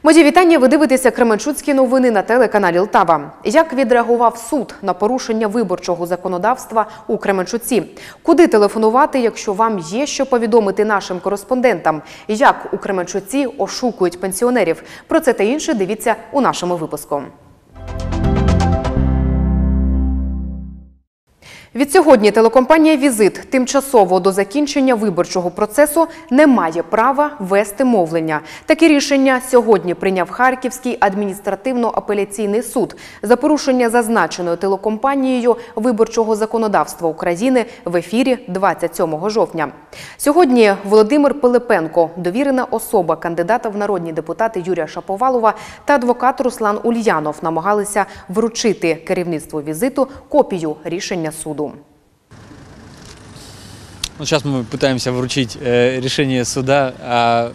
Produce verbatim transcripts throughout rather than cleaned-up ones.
Мої вітання, ви дивитеся Кременчуцькі новини на телеканалі Лтава. Як відреагував суд на порушення виборчого законодавства у Кременчуці? Куди телефонувати, якщо вам є що повідомити нашим кореспондентам? Як у Кременчуці ошукують пенсіонерів? Про це та інше дивіться у нашому випуску. Відсьогодні телекомпанія «Візит» тимчасово до закінчення виборчого процесу не має права вести мовлення. Таке рішення сьогодні прийняв Харківський адміністративно-апеляційний суд за порушення зазначеною телекомпанією виборчого законодавства України в ефірі двадцять сьомого жовтня. Сьогодні Володимир Пилипенко, довірена особа кандидата в народні депутати Юрія Шаповалова та адвокат Руслан Ульянов намагалися вручити керівництву «Візиту» копію рішення суду. Ну, сейчас мы пытаемся вручить э, решение суда о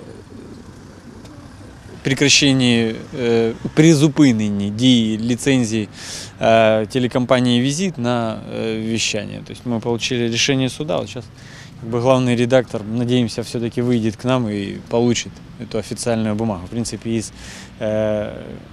прекращении, э, призупинении дії лицензии э, телекомпании «Визит» на э, вещание. То есть мы получили решение суда, вот сейчас как бы главный редактор, надеемся, все-таки выйдет к нам и получит эту официальную бумагу. В принципе, из э,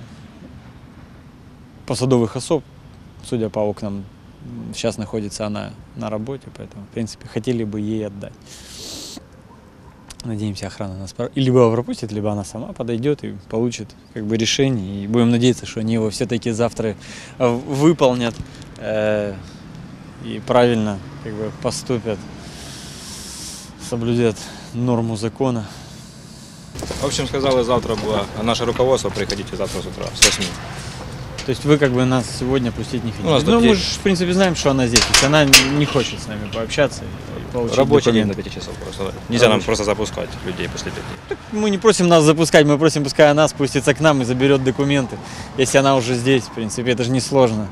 посадовых особ, судя по окнам, сейчас находится она на работе, поэтому, в принципе, хотели бы ей отдать. Надеемся, охрана нас либо пропустит, либо она сама подойдет и получит как бы решение. И будем надеяться, что они его все-таки завтра выполнят э, и правильно как бы поступят, соблюдят норму закона. В общем, сказали, завтра было наше руководство, приходите завтра с утра, с восьми. То есть вы как бы нас сегодня пустить не хотите? Ну, мы же, в принципе, знаем, что она здесь. То есть она не хочет с нами пообщаться и получить рабочий день документы. до пяти часов просто. Нельзя нам просто запускать людей после пяти. Так мы не просим нас запускать, мы просим, пускай она спустится к нам и заберет документы. Если она уже здесь, в принципе, это же не сложно.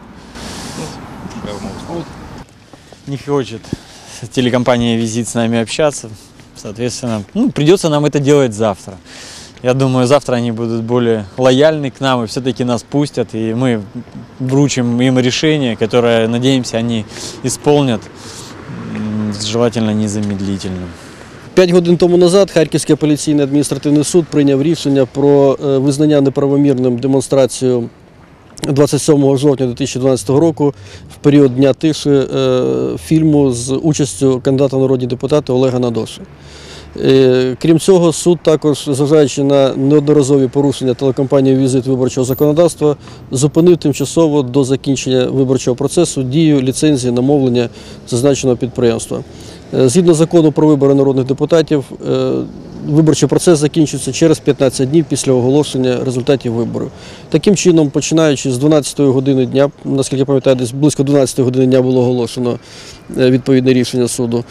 Ну, не хочет телекомпания «Визит» с нами общаться. Соответственно, ну, придется нам это делать завтра. Я думаю, завтра они будут более лояльны к нам и все-таки нас пустят, и мы вручим им решение, которое, надеемся, они исполнят, желательно незамедлительно. П'ять годин тому назад Харківський апеляційний адміністративний суд прийняв рішення про визнання неправомірним демонстрацію двадцять сьомого жовтня дві тисячі дванадцятого року в період Дня тиші фільму з участю кандидата в народні депутати Олега Надоши. Крім цього, суд також, зважаючи на неодноразові порушення телекомпанії «Візит» виборчого законодавства, зупинив тимчасово до закінчення виборчого процесу дію ліцензії на мовлення зазначеного підприємства. Згідно закону про вибори народних депутатів, виборчий процес закінчується через п'ятнадцять днів після оголошення результатів виборів. Таким чином, починаючи з дванадцятої години дня, наскільки я пам'ятаю, десь близько дванадцятої години дня було оголошено відповідне рішення суду,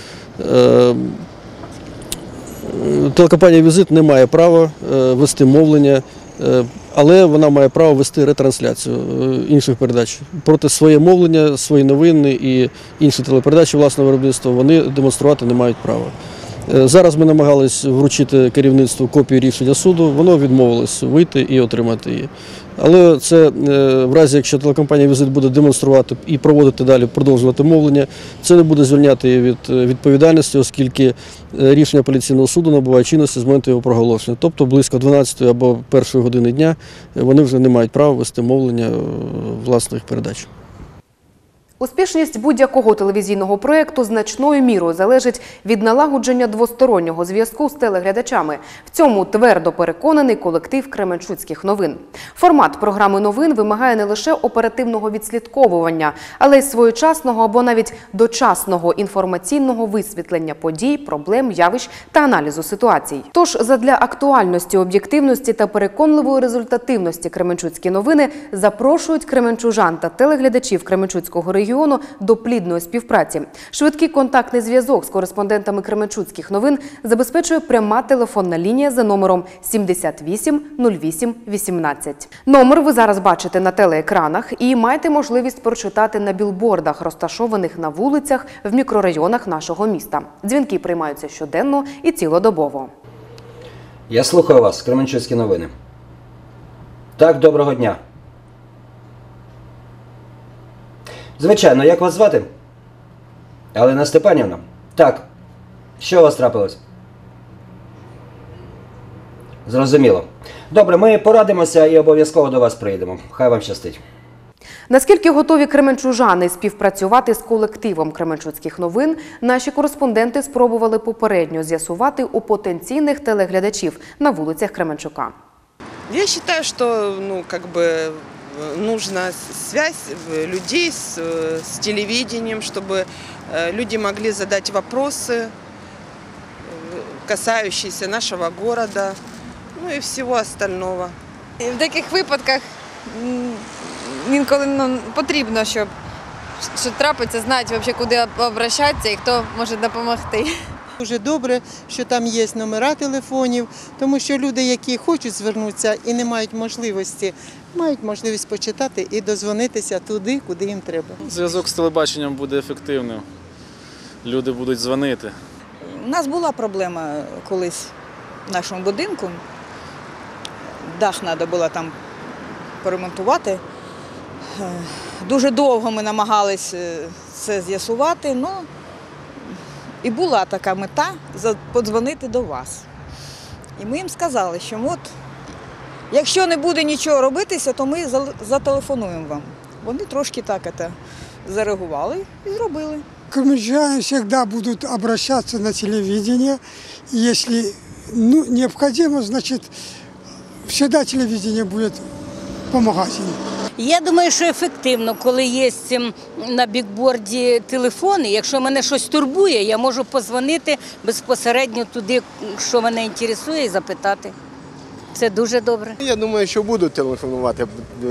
телекомпанія «Візит» не має права вести мовлення, але вона має право вести ретрансляцію інших передач. Проте своє мовлення, свої новини і інші телепередачі власного виробництва вони демонструвати не мають права. Зараз ми намагалися вручити керівництву копію рішення суду, воно відмовилось вийти і отримати її. Але це в разі, якщо телекомпанія «Візит» буде демонструвати і проводити далі, продовжувати мовлення, це не буде звільняти її від відповідальності, оскільки рішення апеляційного суду набуває чинності з моменту його проголошення. Тобто близько дванадцятої або першої години дня вони вже не мають права вести мовлення власних передач. Успішність будь-якого телевізійного проєкту значною мірою залежить від налагодження двостороннього зв'язку з телеглядачами. В цьому твердо переконаний колектив Кременчуцьких новин. Формат програми новин вимагає не лише оперативного відслідковування, але й своєчасного або навіть дочасного інформаційного висвітлення подій, проблем, явищ та аналізу ситуацій. Тож, задля актуальності, об'єктивності та переконливої результативності Кременчуцькі новини запрошують кременчужан та телеглядачів Кременчуцького регіону до плідної співпраці. Швидкий контактний зв'язок з кореспондентами Кременчуцьких новин забезпечує пряма телефонна лінія за номером сімдесят вісім нуль вісім вісімнадцять. Номер ви зараз бачите на телеекранах і маєте можливість прочитати на білбордах, розташованих на вулицях в мікрорайонах нашого міста. Дзвінки приймаються щоденно і цілодобово. Я слухаю вас, Кременчуцькі новини. Так, доброго дня. Звичайно, як вас звати? Галина Степанівна? Так. Що у вас трапилось? Зрозуміло. Добре, ми порадимося і обов'язково до вас прийдемо. Хай вам щастить. Наскільки готові кременчужани співпрацювати з колективом Кременчуцьких новин, наші кореспонденти спробували попередньо з'ясувати у потенційних телеглядачів на вулицях Кременчука. Я считаю, что ну, как бы, нужна связь людей с, с телевидением, чтобы люди могли задать вопросы, касающиеся нашего города, ну и всего остального. І в таких випадках м, інколи ну, потрібно, щоб що трапиться, знати, взагалі, куди обращатися і хто може допомогти. Дуже добре, що там є номера телефонів, тому що люди, які хочуть звернутися і не мають можливості, мають можливість почитати і дозвонитися туди, куди їм треба. Зв'язок з телебаченням буде ефективним, люди будуть дзвонити. У нас була проблема колись в нашому будинку, дах треба було там поремонтувати. Дуже довго ми намагалися це з'ясувати, але і була така мета подзвонити до вас. І ми їм сказали, що от, якщо не буде нічого робитися, то ми зателефонуємо вам. Вони трошки так це зареагували і зробили. Кременчужане всегда будут обращаться на телевидение. Если ну, необходимо, значит, всегда телевидение будет помогать им. Я думаю, що ефективно, коли є на бікборді телефони. Якщо мене щось турбує, я можу подзвонити безпосередньо туди, що мене інтересує, і запитати. Це дуже добре. Я думаю, що будуть телефонувати.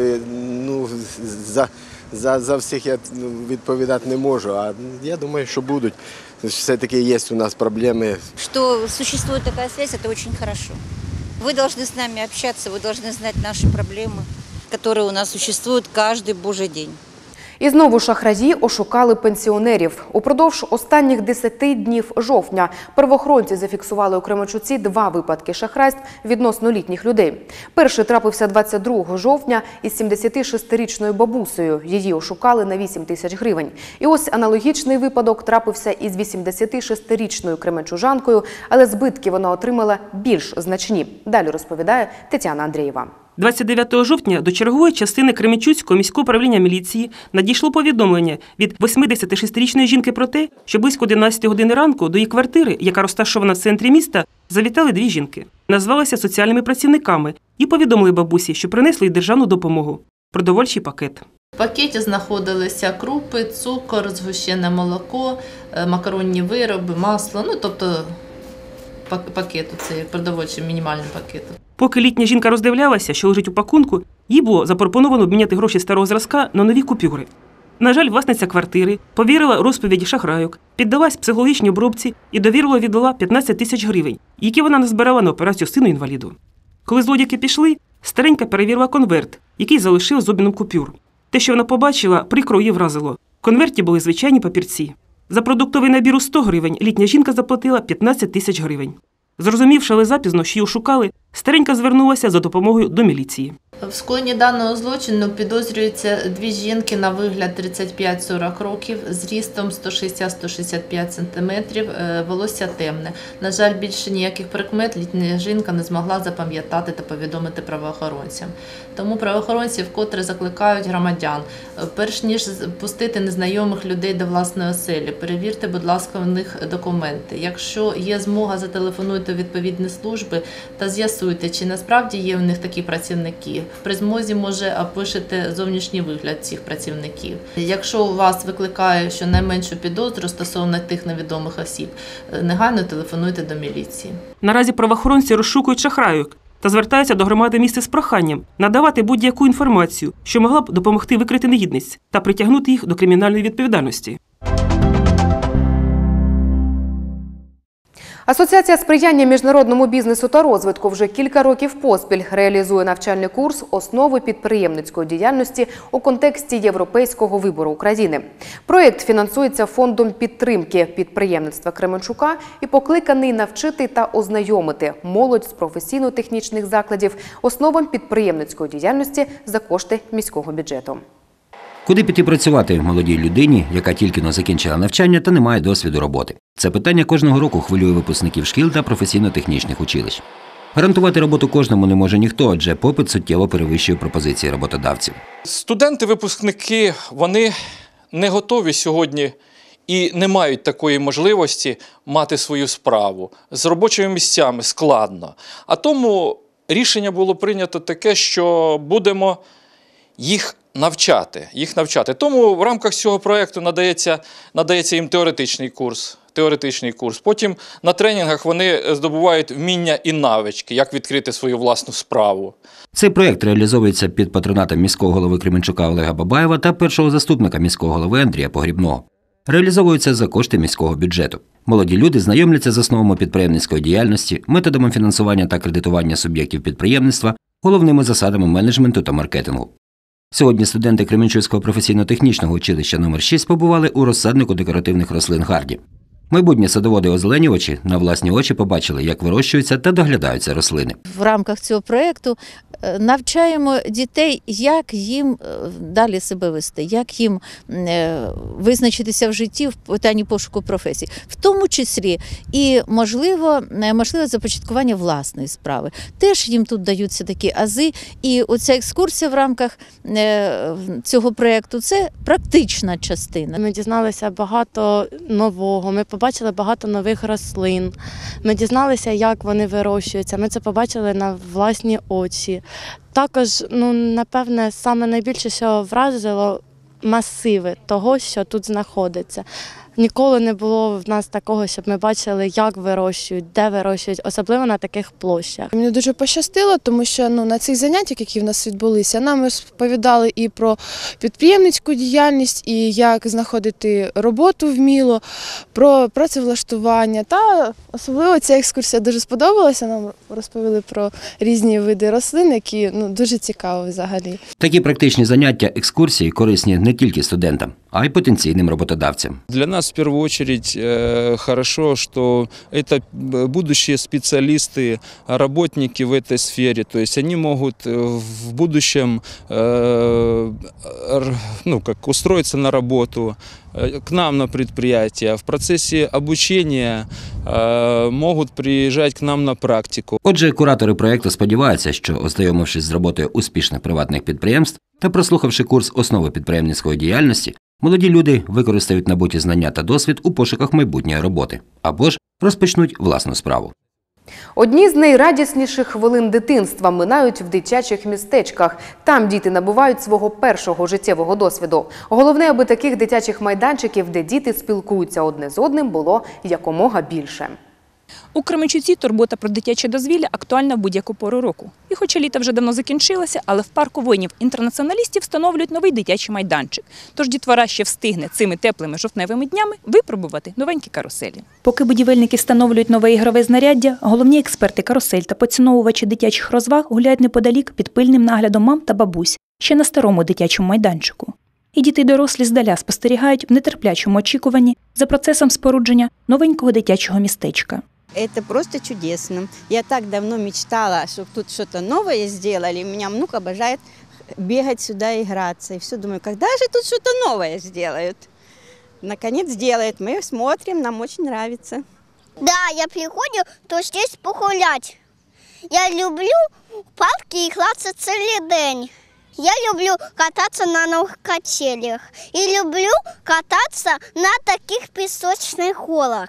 Ну, за, за, за всіх я відповідати не можу, а я думаю, що будуть. Все-таки є у нас проблеми. Що существує така связь, це дуже добре. Ви повинні з нами спілкуватися, ви повинні знати наші проблеми, які у нас существують кожен божий день. І знову шахраї ошукали пенсіонерів. Упродовж останніх десяти днів жовтня правоохоронці зафіксували у Кременчуці два випадки шахрайств відносно літніх людей. Перший трапився двадцять другого жовтня із сімдесятишестирічною бабусею. Її ошукали на вісім тисяч гривень. І ось аналогічний випадок трапився із вісімдесятишестирічною кременчужанкою, але збитки вона отримала більш значні. Далі розповідає Тетяна Андрієва. двадцять дев'ятого жовтня до чергової частини Кременчуцького міського управління міліції надійшло повідомлення від восьмидесятишестирічної жінки про те, що близько одинадцятої години ранку до її квартири, яка розташована в центрі міста, завітали дві жінки. Назвалися соціальними працівниками і повідомили бабусі, що принесли їй державну допомогу – продовольчий пакет. В пакеті знаходилися крупи, цукор, згущене молоко, макаронні вироби, масло, ну тобто пакету, це продовольчий мінімальний пакет. Поки літня жінка роздивлялася, що лежить у пакунку, їй було запропоновано обміняти гроші старого зразка на нові купюри. На жаль, власниця квартири повірила розповіді шахрайок, піддалась психологічній обробці і довірливо віддала п'ятнадцять тисяч гривень, які вона назбирала на операцію сину-інваліду. Коли злодійки пішли, старенька перевірила конверт, який залишив з обміном купюр. Те, що вона побачила, прикро її вразило. В конверті були звичайні папірці. За продуктовий набір у сто гривень літня жінка заплатила п'ятнадцять тисяч гривень. Зрозумівши, але запізно, що її ошукали, старенька звернулася за допомогою до міліції. В скоєнні даного злочину підозрюються дві жінки на вигляд тридцять п'ять сорок років, зрістом сто шістдесят - сто шістдесят п'ять сантиметрів, волосся темне. На жаль, більше ніяких прикмет літня жінка не змогла запам'ятати та повідомити правоохоронцям. Тому правоохоронці вкотре закликають громадян, перш ніж пустити незнайомих людей до власної оселі, перевірте, будь ласка, у них документи. Якщо є змога, зателефонуйте у відповідні служби та з'ясуйте, чи насправді є у них такі працівники. При змозі, може, опишете зовнішній вигляд цих працівників. Якщо у вас викликає щонайменшу підозру стосовно тих невідомих осіб, негайно телефонуйте до міліції. Наразі правоохоронці розшукують шахрайок та звертаються до громади міста з проханням надавати будь-яку інформацію, що могла б допомогти викрити негідниць та притягнути їх до кримінальної відповідальності. Асоціація сприяння міжнародному бізнесу та розвитку вже кілька років поспіль реалізує навчальний курс «Основи підприємницької діяльності» у контексті європейського вибору України. Проєкт фінансується Фондом підтримки підприємництва Кременчука і покликаний навчити та ознайомити молодь з професійно-технічних закладів основам підприємницької діяльності за кошти міського бюджету. Куди піти працювати молодій людині, яка тільки-но закінчила навчання та не має досвіду роботи? Це питання кожного року хвилює випускників шкіл та професійно-технічних училищ. Гарантувати роботу кожному не може ніхто, адже попит суттєво перевищує пропозиції роботодавців. Студенти-випускники, вони не готові сьогодні і не мають такої можливості мати свою справу. З робочими місцями складно. А тому рішення було прийнято таке, що будемо їх навчати. Їх навчати. Тому в рамках цього проєкту надається, надається їм теоретичний курс. Теоретичний курс. Потім на тренінгах вони здобувають вміння і навички, як відкрити свою власну справу. Цей проєкт реалізовується під патронатом міського голови Кременчука Олега Бабаєва та першого заступника міського голови Андрія Погрібного. Реалізовується за кошти міського бюджету. Молоді люди знайомляться з основами підприємницької діяльності, методами фінансування та кредитування суб'єктів підприємництва, головними засадами менеджменту та маркетингу. Сьогодні студенти Кременчуцького професійно-технічного училища номер шість побували у розсаднику декоративних рослин «Гарді». Майбутні садоводи-озеленювачі на власні очі побачили, як вирощуються та доглядаються рослини. В рамках цього проєкту навчаємо дітей, як їм далі себе вести, як їм визначитися в житті в питанні пошуку професій, в тому числі і, можливо, можливе започаткування власної справи. Теж їм тут даються такі ази, і оця екскурсія в рамках цього проєкту – це практична частина. Ми дізналися багато нового, ми побачили багато нових рослин, ми дізналися, як вони вирощуються, ми це побачили на власні очі. Також, ну, напевне, саме найбільше, що вразило, масиви того, що тут знаходиться. Ніколи не було в нас такого, щоб ми бачили, як вирощують, де вирощують, особливо на таких площах. Мені дуже пощастило, тому що ну, на цих заняттях, які в нас відбулися, нам розповідали і про підприємницьку діяльність, і як знаходити роботу вміло, про працевлаштування. Та особливо ця екскурсія дуже сподобалася. Нам розповіли про різні види рослин, які ну, дуже цікаві взагалі. Такі практичні заняття, екскурсії корисні не тільки студентам, а й потенційним роботодавцям. Для нас в первую очередь хорошо, что это будущие специалисты, работники в этой сфере. То есть они могут в будущем ну, как, устроиться на работу к нам на предприятие. В процессе обучения можуть приїжджати к нам на практику. Отже, куратори проєкту сподіваються, що, ознайомившись з роботою успішних приватних підприємств та прослухавши курс «Основи підприємницької діяльності», молоді люди використають набуті знання та досвід у пошуках майбутньої роботи або ж розпочнуть власну справу. Одні з найрадісніших хвилин дитинства минають в дитячих містечках. Там діти набувають свого першого життєвого досвіду. Головне, аби таких дитячих майданчиків, де діти спілкуються одне з одним, було якомога більше. У Кременчуці турбота про дитяче дозвілля актуальна в будь-яку пору року. І хоча літо вже давно закінчилося, але в парку воїнів-інтернаціоналістів встановлюють новий дитячий майданчик. Тож дітвора ще встигне цими теплими жовтневими днями випробувати новенькі каруселі. Поки будівельники встановлюють нове ігрове знаряддя, головні експерти карусель та поціновувачі дитячих розваг гуляють неподалік під пильним наглядом мам та бабусь, ще на старому дитячому майданчику. І діти й дорослі здаля спостерігають в нетерплячому очікуванні за процесом спорудження новенького дитячого містечка. Это просто чудесно. Я так давно мечтала, чтобы тут что-то новое сделали. У меня внук обожает бегать сюда и играться. И все думаю, когда же тут что-то новое сделают? Наконец сделают. Мы смотрим, нам очень нравится. Да, я приходю, то здесь погулять. Я люблю парки и граться целый день. Я люблю кататься на новых качелях. И люблю кататься на таких песочных горах.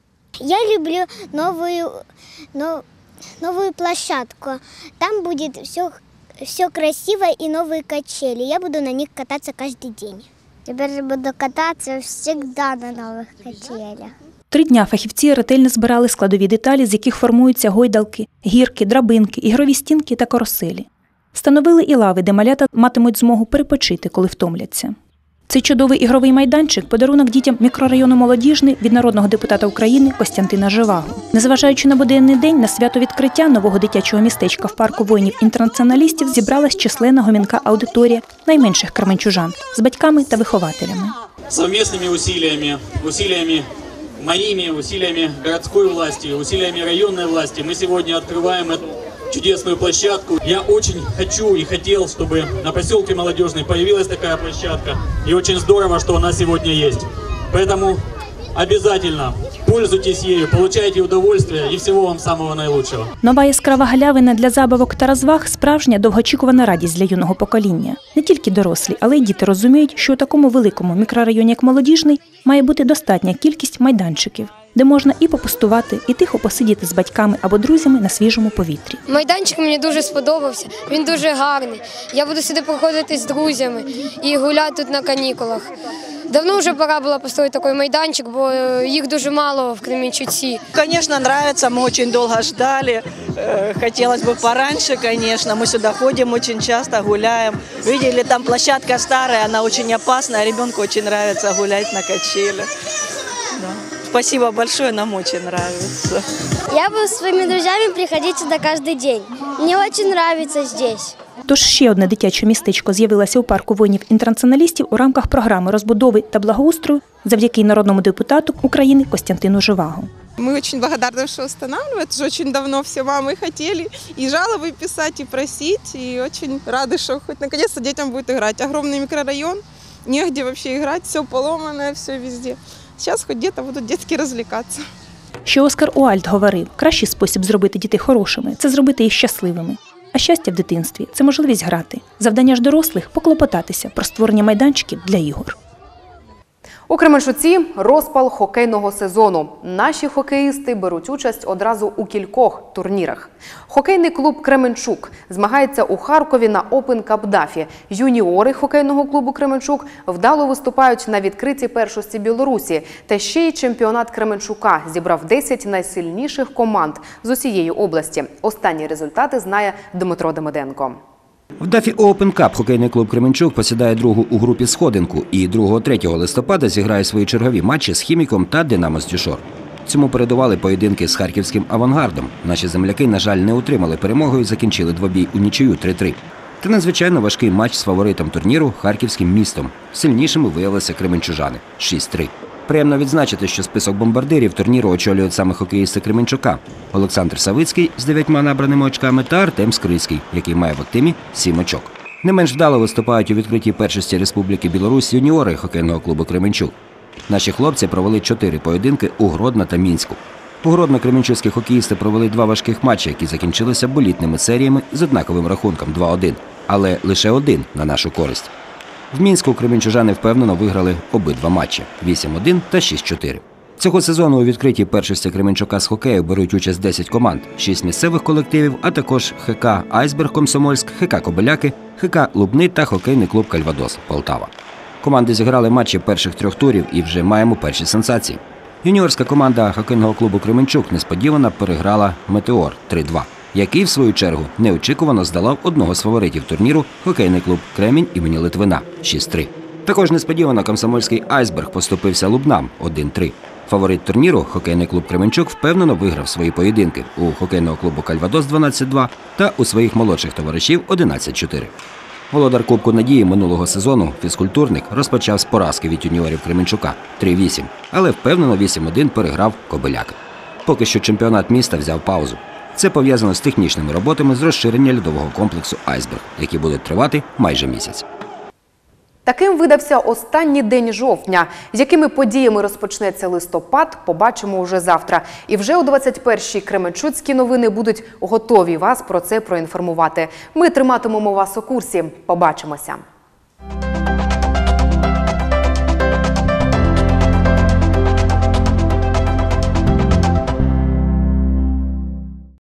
Я люблю новую, но, новую площадку. Там будет все, все красиво и новые качели. Я буду на них кататься каждый день. Теперь буду кататься всегда на новых качелях. Три дня фахівці ретельно збирали складові деталі, з яких формуються гойдалки, гірки, драбинки, ігрові стінки та каруселі. Встановили і лави, де малята матимуть змогу перепочити, коли втомляться. Цей чудовий ігровий майданчик – подарунок дітям мікрорайону Молодіжний від народного депутата України Костянтина Живаго. Незважаючи на буденний день, на свято відкриття нового дитячого містечка в парку воїнів-інтернаціоналістів зібралась численна гомінка аудиторія найменших кременчужан з батьками та вихователями. Совместными усилиями, усилиями моими, усилиями городской власти, усилиями районной власти мы сегодня открываем эту чудесную площадку. Я очень хочу и хотел, чтобы на поселке Молодежный появилась такая площадка. И очень здорово, что она сегодня есть. Поэтому обязательно пользуйтесь ею, получайте удовольствие и всего вам самого наилучшего. Нова яскрава галявина для забавок та розваг – справжня довгоочікувана радість для юного покоління. Не тільки дорослі, але й діти розуміють, що у такому великому мікрорайоні, як Молодіжний, має бути достатня кількість майданчиків, де можна і попустувати, і тихо посидіти з батьками або друзями на свіжому повітрі. Майданчик мені дуже сподобався, він дуже гарний. Я буду сюди приходити з друзями і гуляти тут на канікулах. Давно вже пора було построїти такий майданчик, бо їх дуже мало в Кременчуці. Конечно, нравится, мы очень долго ждали. Хотелось бы пораньше, конечно. Мы сюда ходим очень часто, гуляем. Видели, там площадка старая, она очень опасная. Ребенку очень нравится гулять на качелях. Да. Спасибо большое, нам очень нравится. Я буду з своїми друзями приходити сюди кожен день. Мені дуже подобається здесь. Тож ще одне дитяче містечко з'явилося у парку воїнів-інтернаціоналістів у рамках програми розбудови та благоустрою завдяки народному депутату України Костянтину Живаго. Мы очень благодарны, что устанавливают. Уже очень давно все мамы хотели и жалобы писать, и просить. И очень рады, что хоть наконец-то детям будет играть. Огромный микрорайон, негде вообще играть, все поломанное, все везде. Сейчас хоть где-то будут детки развлекаться. Що Оскар Уальд говорив, кращий спосіб зробити дітей хорошими – це зробити їх щасливими. А щастя в дитинстві – це можливість грати. Завдання ж дорослих – поклопотатися про створення майданчиків для ігор. У Кременчуці розпал хокейного сезону. Наші хокеїсти беруть участь одразу у кількох турнірах. Хокейний клуб «Кременчук» змагається у Харкові на Open Cup дафі. Юніори хокейного клубу «Кременчук» вдало виступають на відкритій першості Білорусі. Та ще й чемпіонат Кременчука зібрав десять найсильніших команд з усієї області. Останні результати знає Дмитро Демиденко. В дафі Open Cup хокейний клуб «Кременчук» посідає другу у групі сходинку і другого-третього листопада зіграє свої чергові матчі з «Хіміком» та «Динамо Стюшор». Цьому передували поєдинки з харківським «Авангардом». Наші земляки, на жаль, не отримали перемогу і закінчили двобій у нічию три-три. Та надзвичайно важкий матч з фаворитом турніру – харківським «Містом». Сильнішими виявилися кременчужани – шість-три. Приємно відзначити, що список бомбардирів турніру очолюють саме хокеїсти Кременчука – Олександр Савицький з дев'ятьма набраними очками та Артем Скрицький, який має в активі сім очок. Не менш вдало виступають у відкритій першості Республіки Білорусь юніори хокейного клубу «Кременчук». Наші хлопці провели чотири поєдинки у Гродно та Мінську. У Гродно-кременчуцькі хокеїсти провели два важких матчі, які закінчилися болітними серіями з однаковим рахунком два-один, але лише один на нашу користь. В Мінську кременчужани впевнено виграли обидва матчі – вісім-один та шість-чотири. Цього сезону у відкритій першості Кременчука з хокею беруть участь десять команд, шість місцевих колективів, а також ХК «Айсберг» Комсомольськ, ХК «Кобиляки», ХК «Лубни» та хокейний клуб «Кальвадос» Полтава. Команди зіграли матчі перших трьох турів і вже маємо перші сенсації. Юніорська команда хокейного клубу «Кременчук» несподівано переграла «Метеор» три-два, який, в свою чергу, неочікувано здолав одного з фаворитів турніру – хокейний клуб «Кремінь» імені Литвина шість-три. Також несподівано комсомольський «Айсберг» поступився Лубнам один-три. Фаворит турніру – хокейний клуб «Кременчук» впевнено виграв свої поєдинки у хокейного клубу «Кальвадос» дванадцять-два та у своїх молодших товаришів одинадцять-чотири. Володар Кубку Надії минулого сезону, фізкультурник, розпочав з поразки від юніорів Кременчука три-вісім, але впевнено вісім-один переграв «Кобиляк». Поки що чемпіонат міста взяв паузу. Це пов'язано з технічними роботами з розширення льодового комплексу «Айсберг», які будуть тривати майже місяць. Таким видався останній день жовтня. Якими подіями розпочнеться листопад, побачимо уже завтра. І вже о двадцять першій кременчуцькі новини будуть готові вас про це проінформувати. Ми триматимемо вас у курсі. Побачимося.